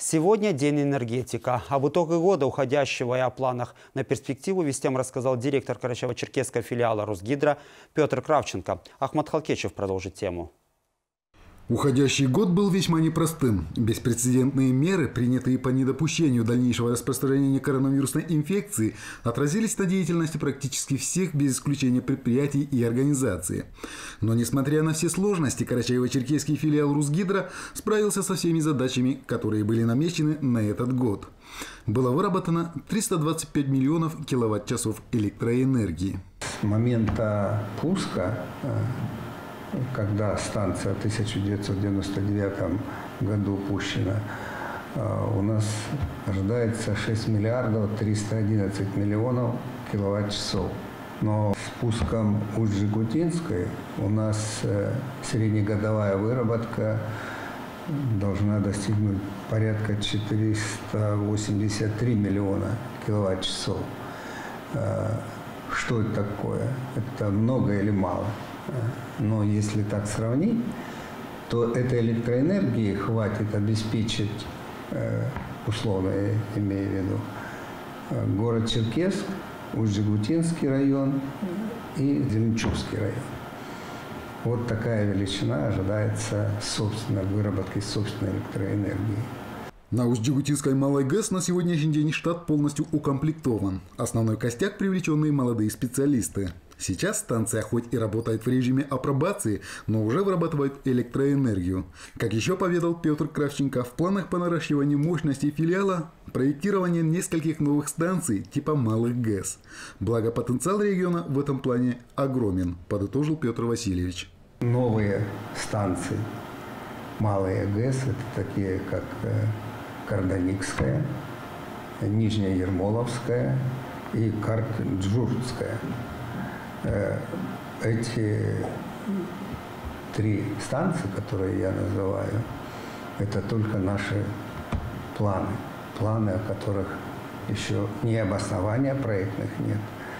Сегодня день энергетика. Об итогах года уходящего и о планах на перспективу вестям рассказал директор Карачаево-Черкесского филиала Росгидро Петр Кравченко. Ахмат Халкечев продолжит тему. Уходящий год был весьма непростым. Беспрецедентные меры, принятые по недопущению дальнейшего распространения коронавирусной инфекции, отразились на деятельности практически всех без исключения предприятий и организаций. Но несмотря на все сложности, Карачаево-Черкесский филиал Росгидро справился со всеми задачами, которые были намечены на этот год. Было выработано 325 миллионов киловатт-часов электроэнергии. С момента пуска, когда станция в 1999 году пущена, у нас ожидается 6 миллиардов 311 миллионов киловатт-часов. Но с пуском Усть-Жигутинской у нас среднегодовая выработка должна достигнуть порядка 483 миллиона киловатт-часов. Что это такое? Это много или мало? Но если так сравнить, то этой электроэнергии хватит обеспечить, условно я имею в виду, город Черкесск, Усть-Жигутинский район и Зеленчугский район. Вот такая величина ожидается собственной выработки собственной электроэнергии. На Усть-Жигутинской малой ГЭС на сегодняшний день штат полностью укомплектован. Основной костяк – привлеченные молодые специалисты. Сейчас станция хоть и работает в режиме апробации, но уже вырабатывает электроэнергию. Как еще поведал Петр Кравченко, в планах по наращиванию мощностей филиала проектирование нескольких новых станций типа малых ГЭС. Благо потенциал региона в этом плане огромен, подытожил Петр Васильевич. Новые станции, малые ГЭС, это такие как Карданикская, Нижняя Ермоловская и Карт-Джурская. Эти три станции, которые я называю, это только наши планы, о которых еще ни обоснования проектных нет,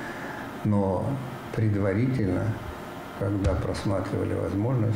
но предварительно, когда просматривали возможность,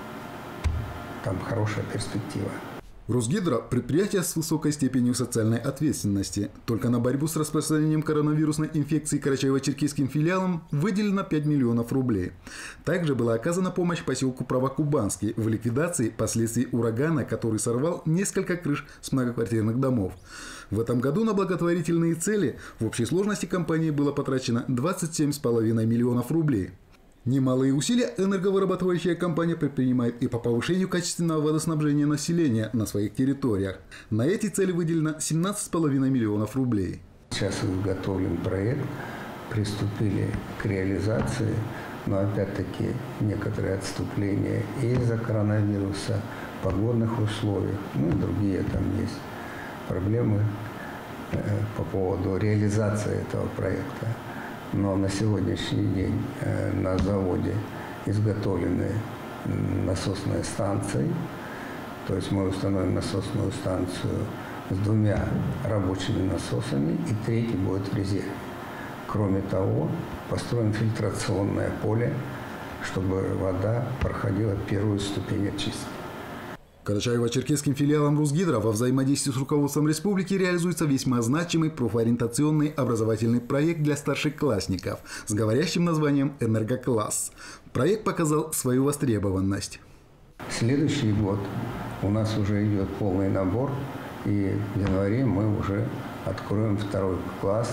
там хорошая перспектива. Росгидро – предприятие с высокой степенью социальной ответственности. Только на борьбу с распространением коронавирусной инфекции Карачаево-Черкесским филиалом выделено 5 миллионов рублей. Также была оказана помощь поселку Правокубанский в ликвидации последствий урагана, который сорвал несколько крыш с многоквартирных домов. В этом году на благотворительные цели в общей сложности компании было потрачено 27,5 миллионов рублей. Немалые усилия энерговырабатывающая компания предпринимает и по повышению качественного водоснабжения населения на своих территориях. На эти цели выделено 17,5 миллионов рублей. Сейчас изготовлен проект, приступили к реализации, но опять-таки некоторые отступления из-за коронавируса, погодных условий, ну и другие там есть проблемы по поводу реализации этого проекта. Но на сегодняшний день на заводе изготовлены насосные станции. То есть мы установим насосную станцию с 2 рабочими насосами, и 3 будет в резерве. Кроме того, построим фильтрационное поле, чтобы вода проходила первую ступень очистки. Карачаево-Черкесским филиалом Росгидро во взаимодействии с руководством республики реализуется весьма значимый профориентационный образовательный проект для старшеклассников с говорящим названием «Энергокласс». Проект показал свою востребованность. Следующий год у нас уже идет полный набор, и в январе мы уже откроем 2-й класс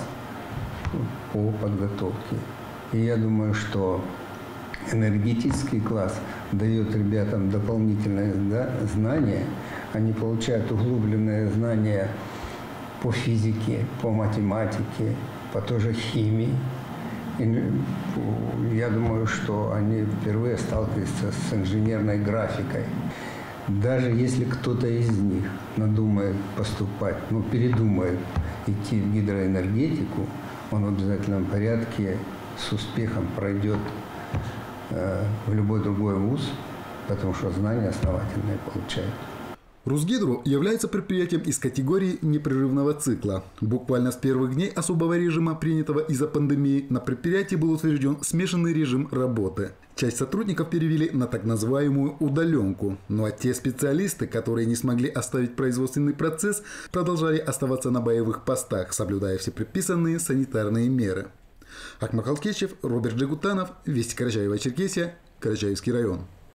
по подготовке. И я думаю, что энергетический класс дает ребятам дополнительные знания. Они получают углубленные знания по физике, по математике, по той же химии. И я думаю, что они впервые сталкиваются с инженерной графикой. Даже если кто-то из них надумает поступать, передумает идти в гидроэнергетику, он в обязательном порядке с успехом пройдет в любой другой вуз, потому что знания основательные получают. Русгидро является предприятием из категории непрерывного цикла. Буквально с первых дней особого режима, принятого из-за пандемии, на предприятии был утвержден смешанный режим работы. Часть сотрудников перевели на так называемую удаленку. Ну а те специалисты, которые не смогли оставить производственный процесс, продолжали оставаться на боевых постах, соблюдая все предписанные санитарные меры. Ахмат Халкечев, Роберт Джигутанов, Вести Карачаево-Черкесия, Карачаевский район.